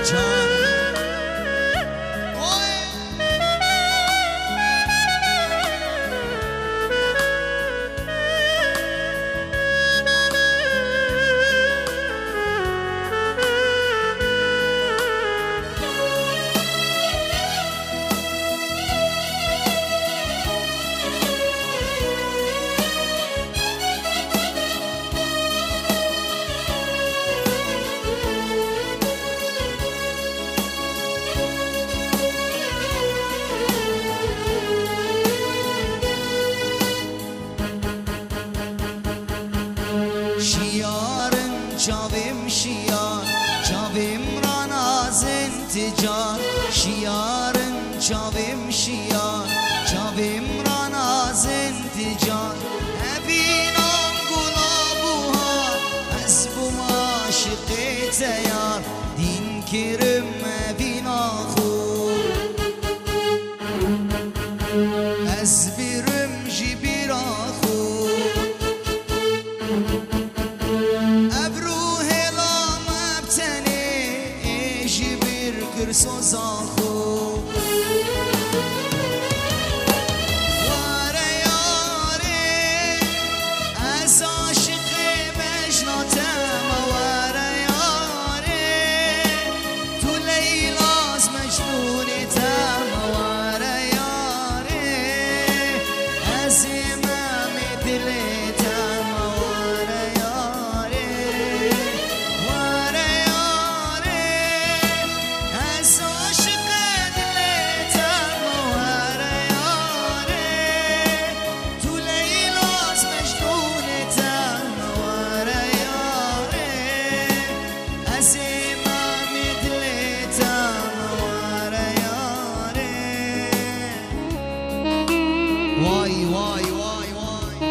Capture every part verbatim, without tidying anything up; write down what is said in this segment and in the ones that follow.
Çavim şiyar, çavim rana zinticar. Şiyarın çavim şiyar, çavim rana zinticar. Ebinam gulabuha, ezbum aşık teyar. Din kirim ebinahu, ezbirim jibirahu. Sozahu vare yare az aşık mecnatem vare yare tu leylaz mecnunitem vare yare az imam diletem vare yare vare yare az Vay vay vay vay.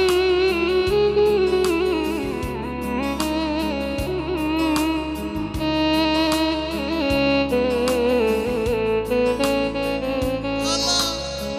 Allah.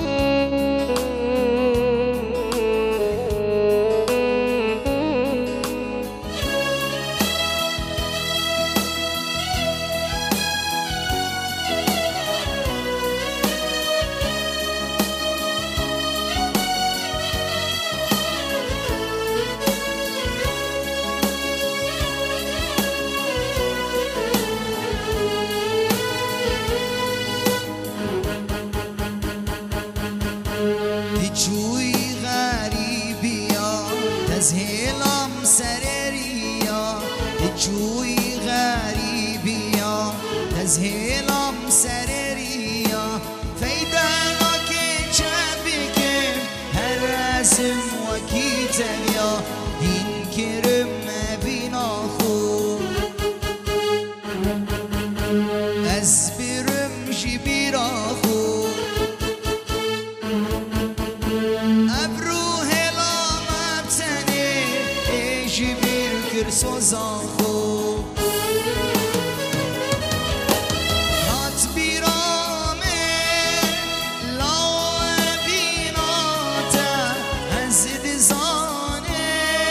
جوی غریبی یا تزهیلم سرری یا جوی غریبی یا تزهیلم سرری یا فیدانا که چبکم هر رسم وکیتم یا دین کرم بینا خوب از برم جبیرا خوب Sozahu hat birame la binata azid zane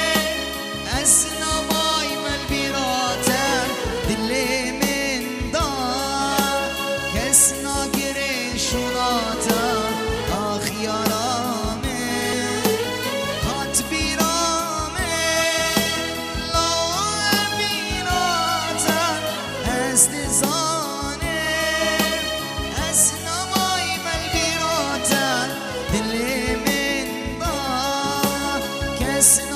asnamay mal birata dille min da kesna gire shunata akhyarame hat birame استزانه از نمای ملبیراتا دل من با کس